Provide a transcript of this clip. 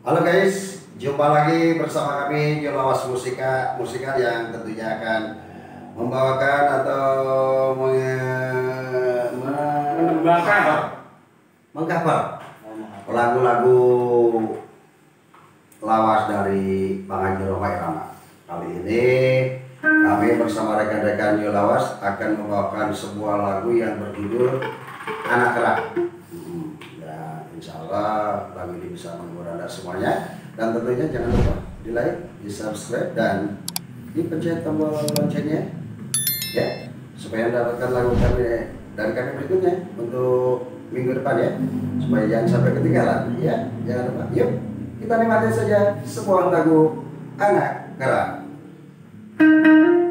Halo guys, jumpa lagi bersama kami Jolawas Musika yang tentunya akan membawakan atau mengcover lagu-lagu lawas dari Bang Haji Roma Irama. Kali ini kami bersama rekan-rekan Jolawas akan membawakan sebuah lagu yang berjudul Anak Kerak. Insya Allah lagu ini bisa menghibur Anda semuanya, dan tentunya jangan lupa di like, di subscribe, dan dipencet tombol loncengnya ya, supaya Anda dapatkan lagu kami dari kami berikutnya untuk minggu depan ya, supaya jangan sampai ketinggalan ya. Jangan lupa, yuk kita nikmati saja sebuah lagu Anak Kerak.